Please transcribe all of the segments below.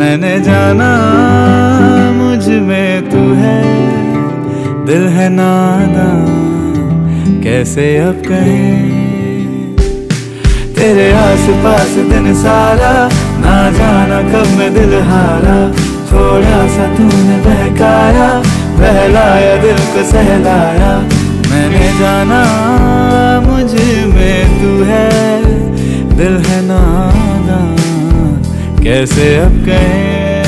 मैंने जाना मुझ में तू है, दिल है नादां कैसे अब कहे। तेरे आस पास दिन सारा, ना जाना कब मैं दिल हारा। थोड़ा सा तूने बहकाया, बहलाया दिल को सहलाया। मैंने जाना मुझ में तू है, दिल है नादां कैसे अब कहे।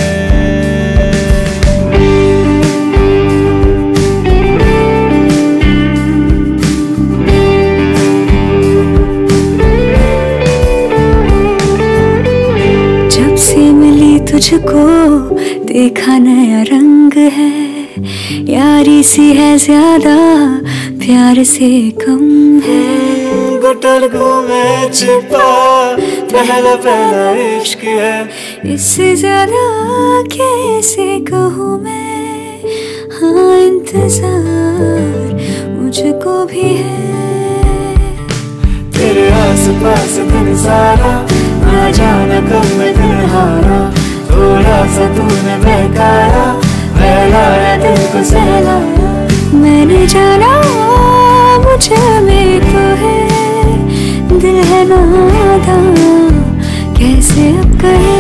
जब से मिली तुझको देखा नया रंग है, यारी सी है ज्यादा प्यार से कम है। गुटल घूमे छिपा पहला पहला इश्क है, इससे ज्यादा कैसे कहूँ मैं। हाँ इंतजार मुझको भी है। तेरे आस पास दिन सारा, ना जाना कब मैं दिल हारा। थोड़ा सा तूने बहकाया, बहलाया दिल को सहलाया। मैंने जाना मुझ में तो है, दिल है नादां कैसे अब कहे।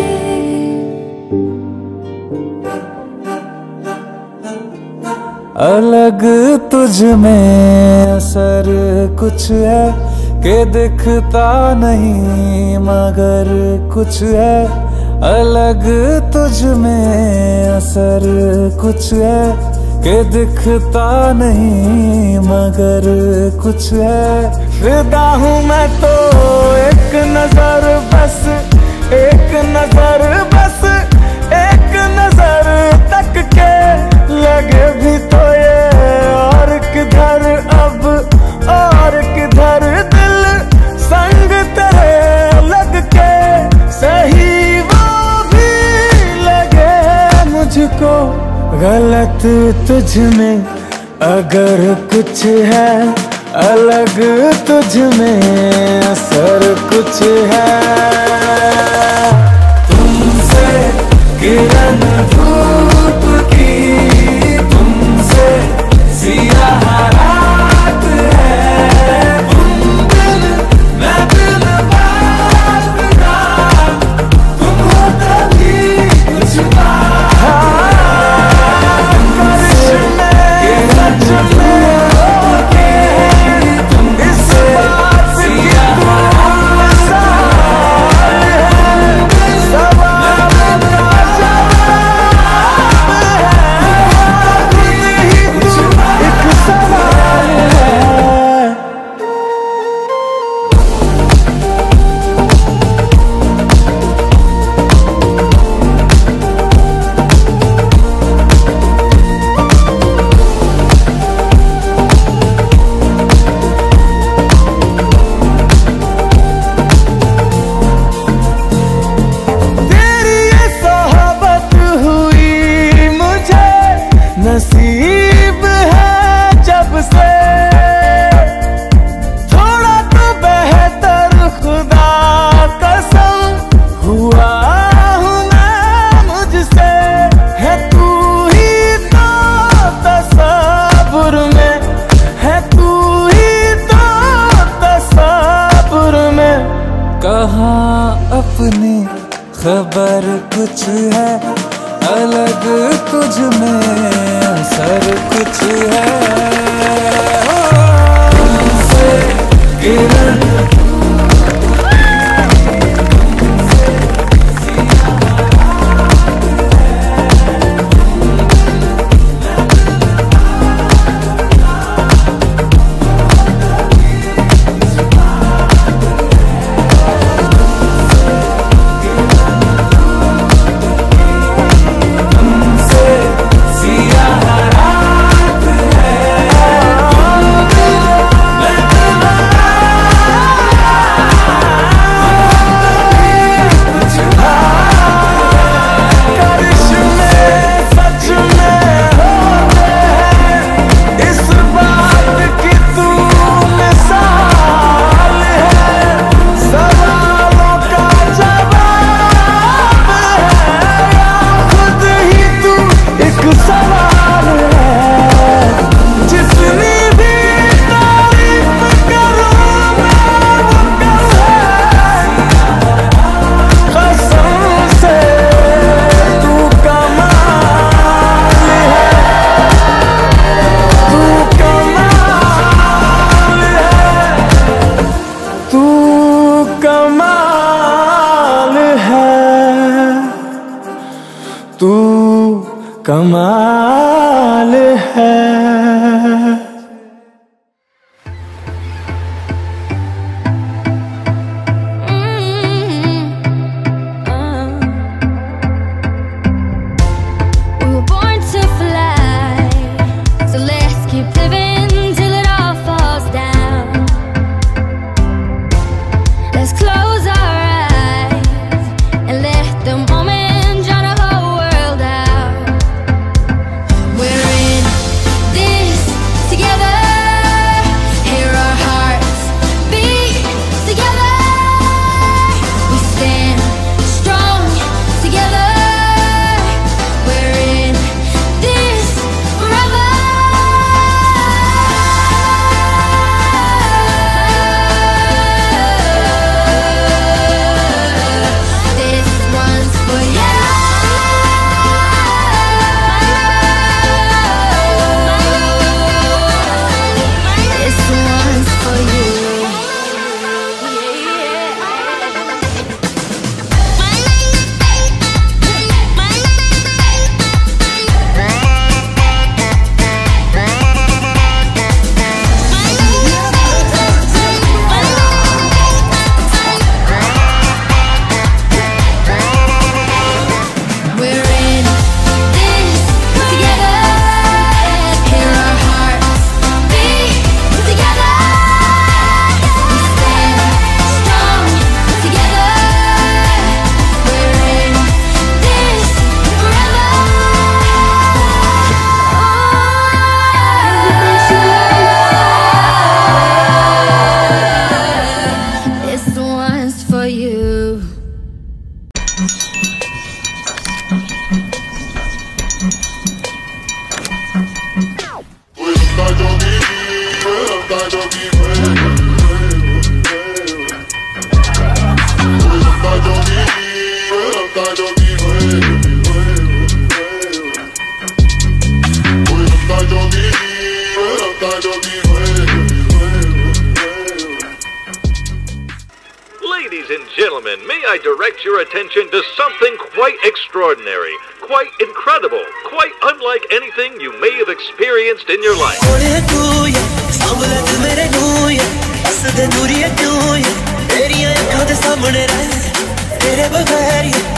अलग तुझ में असर कुछ है कि दिखता नहीं मगर कुछ है। अलग तुझ में असर कुछ है कि दिखता नहीं मगर कुछ है। फिदा हूँ मैं तो एक नजर बस, एक नजर बस, एक नजर तक के लगे भी तो ये और किधर अब और किधर। दिल संग तेरे लग के सही वो भी लगे मुझको गलत तुझ में अगर कुछ है। अलग तुझ में असर कुछ है। तुमसे किरण धूप की, तुमसे सियाह रात है। तुम दिल मैं दिल बात ना, तुम हो तभी कुछ बात। सच में नसीब है जब से थोड़ा तो बेहतर खुदा कसम हुआ हूँ मैं मुझसे। है तू ही तो तसव्वुर में, है तू ही तो तसव्वुर में। कहाँ अपनी खबर कुछ है, अलग तुझ में असर कुछ है। तुमसे किरण तू कमाल है। Ladies and gentlemen, may I direct your attention to something quite extraordinary, quite incredible, quite unlike anything you may have experienced in your life. तेरे बगैर